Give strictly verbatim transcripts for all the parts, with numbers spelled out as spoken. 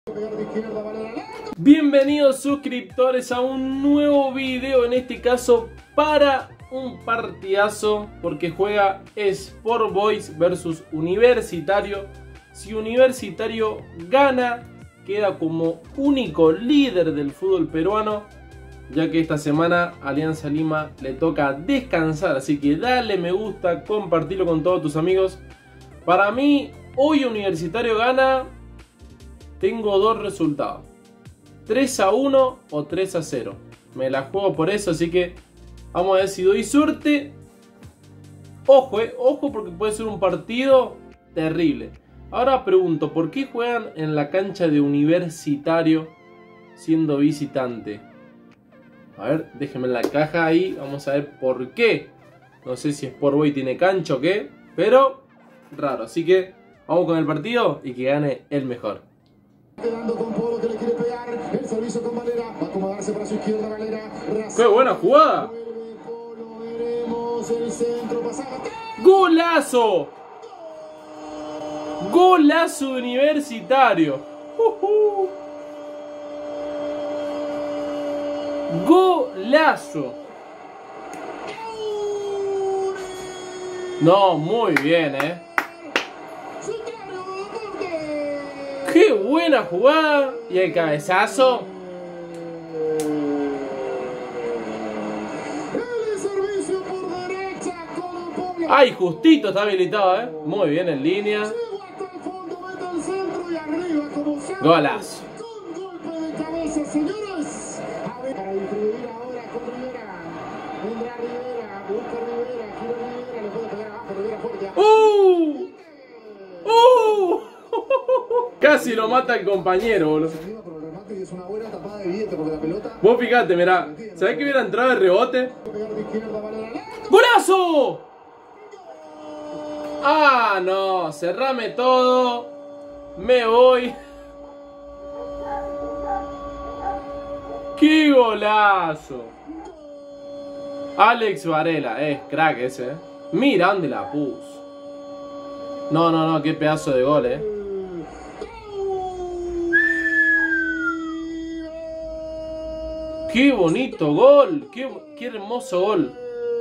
Bienvenidos suscriptores a un nuevo video, en este caso para un partidazo, porque juega Sport Boys versus Universitario. Si Universitario gana, queda como único líder del fútbol peruano, ya que esta semana a Alianza Lima le toca descansar. Así que dale me gusta, compartilo con todos tus amigos. Para mí, hoy Universitario gana. Tengo dos resultados: tres a uno o tres a cero. Me la juego por eso, así que vamos a ver si doy suerte. Ojo, eh, ojo, porque puede ser un partido terrible. Ahora pregunto, ¿por qué juegan en la cancha de Universitario siendo visitante? A ver, déjenme en la caja ahí, vamos a ver por qué. No sé si Sport Boys tiene cancha o qué, pero raro. Así que vamos con el partido y que gane el mejor. Quedando con Polo, que le quiere pegar el servicio con Valera, va a acomodarse para su izquierda Valera. ¡Qué buena jugada! Polo, veremos el centro pasado. ¡Golazo! ¡Golazo de Universitario! Uh -huh. ¡Golazo! No, muy bien, eh. ¡Qué buena jugada! Y el cabezazo. ¡Ay, justito está habilitado, eh! Muy bien en línea. Golazo. ¡Uh! ¡Uh! Casi lo mata el compañero, boludo. Vos fijate, mirá. ¿Sabés que hubiera entrado de rebote? ¡Golazo! Ah, no. Cerrame todo. Me voy. ¡Qué golazo! Alex Varela. Es crack ese, eh. Mira dónde la puso. No, no, no. Qué pedazo de gol, eh. ¡Qué bonito gol! ¡Qué, qué hermoso gol!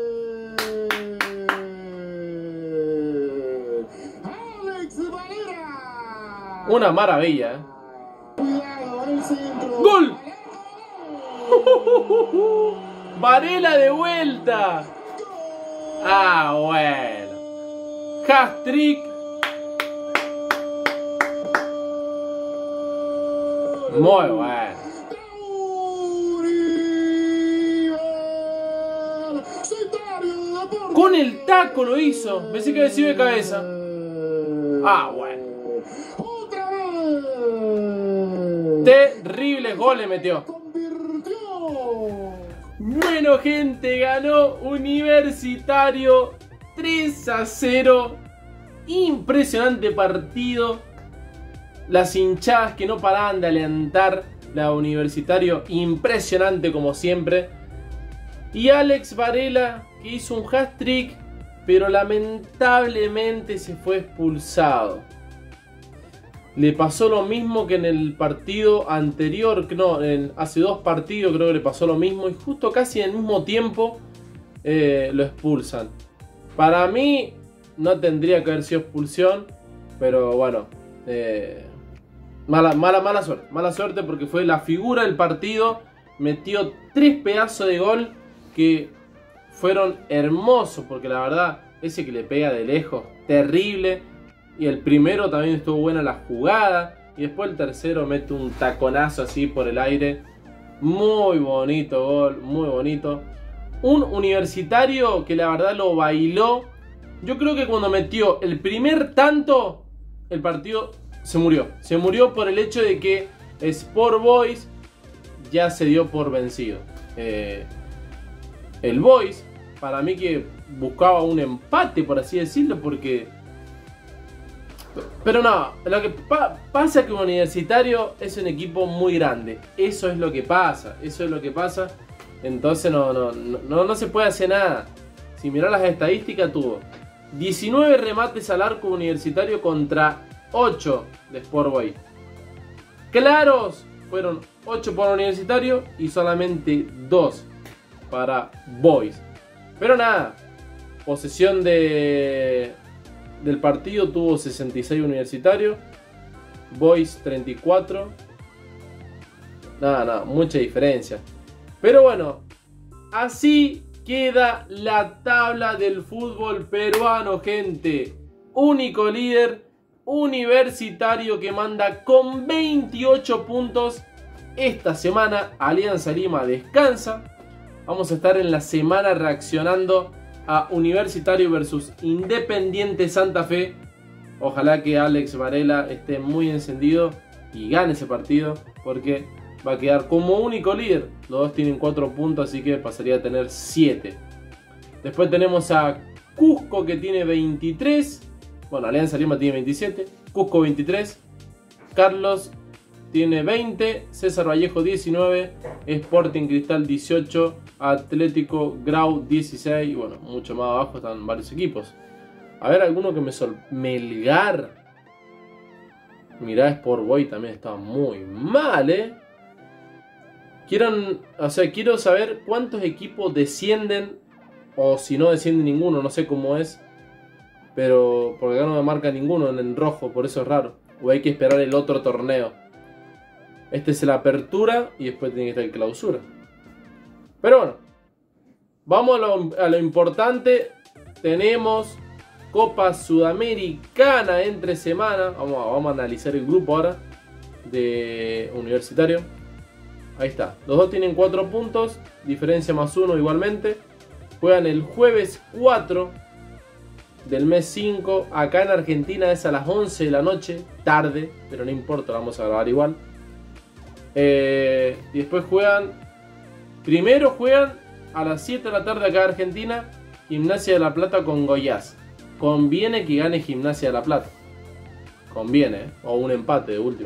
Una maravilla, ¿eh? ¡Gol! ¡Varela de vuelta! ¡Ah, bueno! ¡Hat-trick! Muy bueno. Con el taco lo hizo. Pensé que había sido de cabeza. Ah, bueno. Terribles goles metió. Bueno, gente, ganó Universitario tres a cero. Impresionante partido. Las hinchadas que no paraban de alentar. La Universitario, impresionante como siempre. Y Alex Varela, que hizo un hat-trick, pero lamentablemente se fue expulsado. Le pasó lo mismo que en el partido anterior, no, en, hace dos partidos creo que le pasó lo mismo, y justo casi en el mismo tiempo eh, lo expulsan. Para mí no tendría que haber sido expulsión, pero bueno, eh, mala, mala, mala suerte, mala suerte porque fue la figura del partido, metió tres pedazos de gol que fueron hermosos, porque la verdad, ese que le pega de lejos, terrible. Y el primero también estuvo buena la jugada. Y después el tercero mete un taconazo así por el aire. Muy bonito gol, muy bonito. Un Universitario que la verdad lo bailó. Yo creo que cuando metió el primer tanto, el partido se murió. Se murió por el hecho de que Sport Boys ya se dio por vencido. Eh... El Boys, para mí que buscaba un empate, por así decirlo, porque... Pero no, lo que pa pasa es que Universitario es un equipo muy grande. Eso es lo que pasa, eso es lo que pasa. Entonces no, no, no, no se puede hacer nada. Si mirás las estadísticas, tuvo diecinueve remates al arco Universitario contra ocho de Sport Boys. claros fueron ocho para Universitario y solamente dos para Boys. Pero nada, posesión de, del partido tuvo sesenta y seis Universitario, Boys treinta y cuatro. Nada, nada, mucha diferencia. Pero bueno, así queda la tabla del fútbol peruano, gente. Único líder, Universitario, que manda con veintiocho puntos. Esta semana Alianza Lima descansa. Vamos a estar en la semana reaccionando a Universitario versus Independiente Santa Fe. Ojalá que Alex Varela esté muy encendido y gane ese partido, porque va a quedar como único líder. Los dos tienen cuatro puntos, así que pasaría a tener siete. Después tenemos a Cusco, que tiene veintitrés. Bueno, Alianza Lima tiene veintisiete. Cusco veintitrés. Carlos tiene veinte. César Vallejo diecinueve. Sporting Cristal dieciocho. Atlético Grau dieciséis. Y bueno, mucho más abajo están varios equipos. A ver, alguno que me sorprende. Melgar. Mirá, Sport Boy también está muy mal, ¿eh? Quieran, o sea, quiero saber cuántos equipos descienden. O si no desciende ninguno, no sé cómo es. Pero porque acá no me marca ninguno en, en rojo, por eso es raro. O hay que esperar el otro torneo. Este es la apertura y después tiene que estar el clausura. Pero bueno, vamos a lo, a lo importante. Tenemos Copa Sudamericana entre semana. Vamos a, vamos a analizar el grupo ahora de Universitario. Ahí está, los dos tienen cuatro puntos, diferencia más uno igualmente. Juegan el jueves cuatro del mes cinco. Acá en Argentina es a las once de la noche, tarde, pero no importa, vamos a grabar igual. Eh, y después juegan, primero juegan a las siete de la tarde acá en Argentina, Gimnasia de La Plata con Goiás. Conviene que gane Gimnasia de La Plata. Conviene, ¿eh? O un empate de última.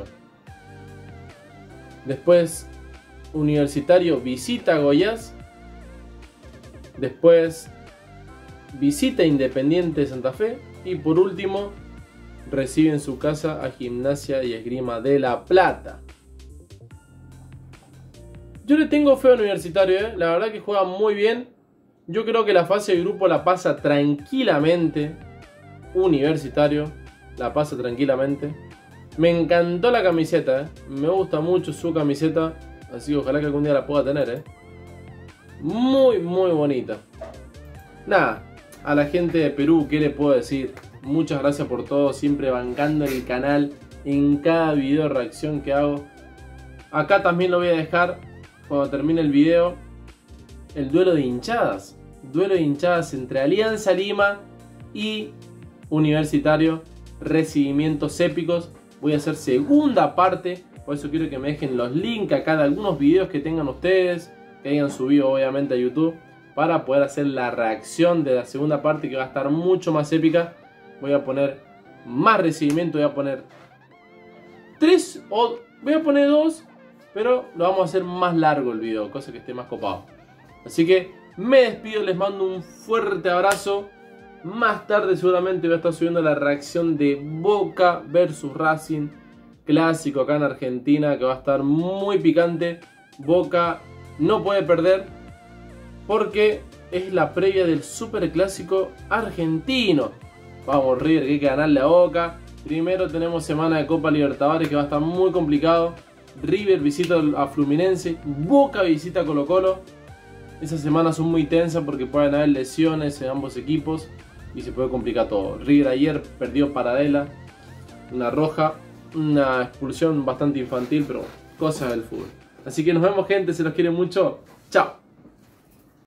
Después Universitario visita a Goiás. Después visita Independiente Santa Fe. Y por último recibe en su casa a Gimnasia y Esgrima de La Plata. Yo le tengo fe a Universitario, ¿eh? La verdad que juega muy bien. Yo creo que la fase de grupo la pasa tranquilamente. Universitario la pasa tranquilamente. Me encantó la camiseta, ¿eh? Me gusta mucho su camiseta. Así que ojalá que algún día la pueda tener, ¿eh? Muy, muy bonita. Nada, a la gente de Perú, ¿qué le puedo decir? Muchas gracias por todo, siempre bancando el canal en cada video de reacción que hago. Acá también lo voy a dejar, cuando termine el video, el duelo de hinchadas. Duelo de hinchadas entre Alianza Lima y Universitario. Recibimientos épicos. Voy a hacer segunda parte. Por eso quiero que me dejen los links acá de algunos videos que tengan ustedes, que hayan subido obviamente a YouTube, para poder hacer la reacción de la segunda parte, que va a estar mucho más épica. Voy a poner más recibimiento, voy a poner tres o voy a poner dos, pero lo vamos a hacer más largo el video, cosa que esté más copado. Así que me despido, les mando un fuerte abrazo. Más tarde seguramente voy a estar subiendo la reacción de Boca versus Racing, clásico acá en Argentina, que va a estar muy picante. Boca no puede perder porque es la previa del super clásico argentino. Vamos River, que hay que ganarle a Boca. Primero tenemos semana de Copa Libertadores, que va a estar muy complicado. River visita a Fluminense, Boca visita a Colo Colo. Esas semanas son muy tensas porque pueden haber lesiones en ambos equipos y se puede complicar todo. River ayer perdió Paradela, una roja, una expulsión bastante infantil, pero cosas del fútbol. Así que nos vemos, gente, se los quiere mucho. Chao.